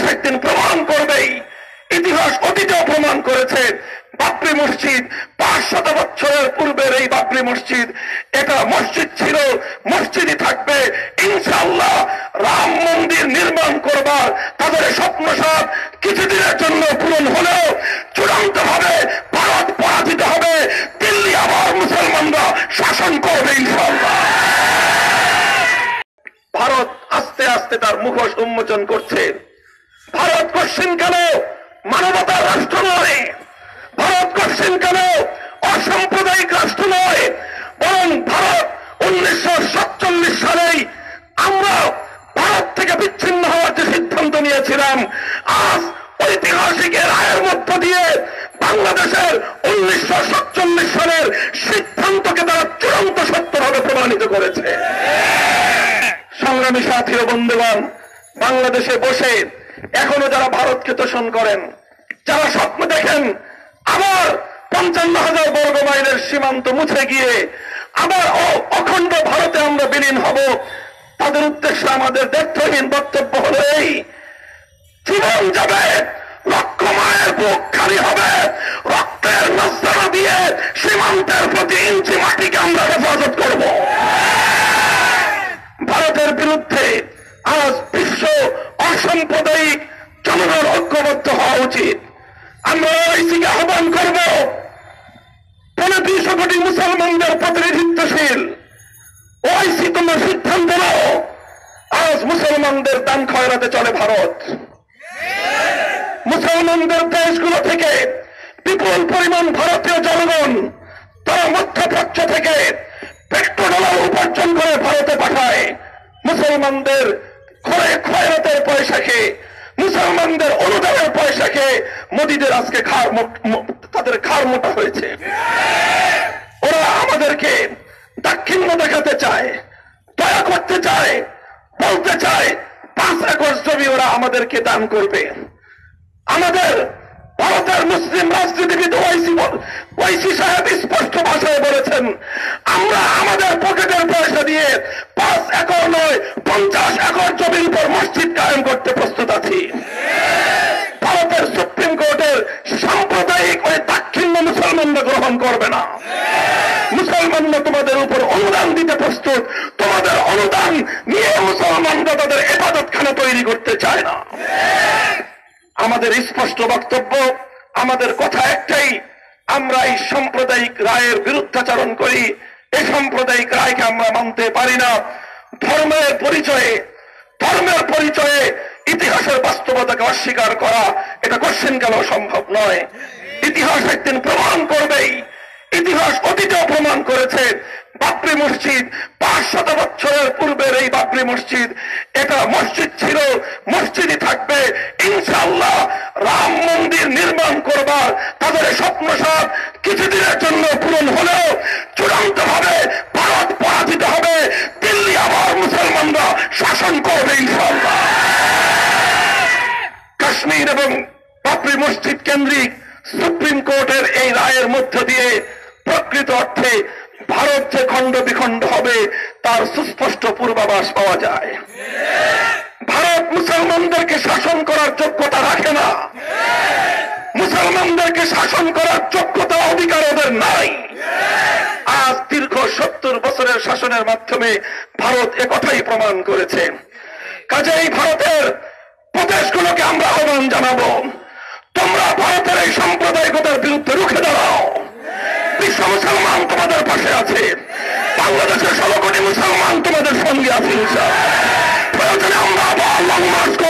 একদিন প্রমাণ করবেই। ইতিহাস অতীতেও প্রমাণ করেছে বাবরি মসজিদ 500 বছরের পূর্বের এই বাবরি মসজিদ এটা মসজিদ ছিল, মসজিদই থাকবে ইনশাআল্লাহ। রাম মন্দির নির্মাণ করবার তাদের স্বপ্ন সব কিছুদিনের জন্য পূরণ হলেও চূড়ান্ত ভাবে ভারত পরাজিত হবে, দিল্লি আবার মুসলমানরা শাসন করবে ইনশাআল্লাহ। ভারত আস্তে আস্তে তার মুখোশ উন্মোচন করছে। ভারত কোশ্চিন কেন মানবতার রাষ্ট্র নয়, ভারত কোশ্চিন কেন অসাম্প্রদায়িক রাষ্ট্র নয়, বরং ভারত 1947 সালেই আমরা ভারত থেকে বিচ্ছিন্ন হওয়ার যে সিদ্ধান্ত নিয়েছিলাম, আজ ঐতিহাসিক রায়ের মধ্য দিয়ে বাংলাদেশের 1947 সালের সিদ্ধান্তকে তারা চূড়ান্ত সত্যভাবে প্রমাণিত করেছে। সংগ্রামী সাথী ও বন্ধুগণ, বাংলাদেশে বসে এখনো যারা ভারতকে তোষণ করেন, যারা স্বপ্ন দেখেন আবার 55,000 বর্গ মাইলের সীমান্ত মুছে গিয়ে আবার অখণ্ড ভারতে আমরা বিলীন হব, তাদের উদ্দেশ্যে আমাদের দ্ব্যর্থহীন বক্তব্য হল এই: জীবন যাবে, লক্ষ মায়ের বুক খালি হবে, রক্তের নজরা দিয়ে সীমান্তের প্রতি ইঞ্চি মাটিকে আমরা হেফাজত করব। ভারতের বিরুদ্ধে আজ বিশ্ব অসাম্প্রদায়িক জনগণ ঐক্যবদ্ধ হওয়া উচিত। আমরা ওআইসিকে আহ্বান করব, 250 কোটি মুসলমানদের প্রতিনিধিত্বশীল ওআইসি তোমরা সিদ্ধান্ত নাও। আজ মুসলমানদের দান খয়রাতে চলে ভারত। মুসলমানদের দেশগুলো থেকে বিপুল পরিমাণ ভারতীয় জনগণ তারা মধ্যপ্রাচ্য থেকে পেট্রোডলার উপার্জন করে ভারতে পাঠায়। মুসলমানদের খয়রাতের পয়সাকে, মুসলমানদের অনুদানের পয়সাকে মোদীদের আজকে তাদের ঘাড় মোটা হয়েছে। ওরা আমাদেরকে দাক্ষিণ্য দেখাতে চায়, দয়া করতে চায়, বলতে চায় 5 একর জমি ওরা আমাদেরকে দান করবে। আমাদের ভারতের মুসলিম রাজনীতিবিদ ওআইসি সাহেব স্পষ্ট ভাষায় বলেছেন, আমরা আমাদের পকেটের পয়সা দিয়ে 5 একর নয় 50 একর জমির উপর মসজিদ কায়েম করতে প্রস্তুত আছি। ভারতের সুপ্রিম কোর্টের সাম্প্রদায়িক ওই দাক্ষিণ্য মুসলমানরা গ্রহণ করবে না। মুসলমানরা তোমাদের উপর অনুদান দিতে প্রস্তুত, তোমাদের অনুদান নিয়ে মুসলমানরা তাদের ইবাদতখানা তৈরি করতে চায় না। আমাদের স্পষ্ট বক্তব্য, আমাদের কথা একটাই: আমরা এই সাম্প্রদায়িক রায়ের বিরুদ্ধাচরণ করি। এই সাম্প্রদায়িক রায়কে আমরা মানতে পারি না। ধর্মের পরিচয়ে ইতিহাসের বাস্তবতাকে অস্বীকার করা এটা কোশ্চেন কেন সম্ভব নয়। ইতিহাস একদিন প্রমাণ করবেই। ইতিহাস অতীতেও প্রমাণ করেছে বাবরি মসজিদ 500 বছরের পূর্বের এই বাবরি মসজিদ এটা মসজিদ ছিল, মসজিদই থাকবে ইনশাআল্লাহ। রাম মন্দির নির্মাণ করবার তাদের স্বপ্ন সব কিছুদিনের জন্য পূরণ হলেও চূড়ান্ত ভাবে ভারত পরাজিত হবে, দিল্লি আবার মুসলমানরা শাসন করবে ইনশাআল্লাহ। কাশ্মীর এবং বাবরি মসজিদ কেন্দ্রিক সুপ্রিম কোর্টের এই রায়ের মধ্য দিয়ে প্রকৃত অর্থে ভারত যে খণ্ড বিখণ্ড হবে তার সুস্পষ্ট পূর্বাভাস পাওয়া যায়। ভারত মুসলমানদেরকে শাসন করার যোগ্যতা রাখে না, মুসলমানদেরকে শাসন করার যোগ্যতা অধিকার ওদের নাই। আজ দীর্ঘ 70 বছরের শাসনের মাধ্যমে ভারত একথাই প্রমাণ করেছে। কাজেই ভারতের প্রদেশগুলোকে আমরা আহ্বান জানাবো, তোমরা ভারতের এই সাম্প্রদায়িকতার বিরুদ্ধে রুখে দাঁড়াও। বিশ্ব মুসলমান তোমাদের পাশে আছে, বাংলাদেশের 16 কোটি মুসলমান তোমাদের সঙ্গে আছে। প্রয়োজনে আমরা আবার লং মার্চ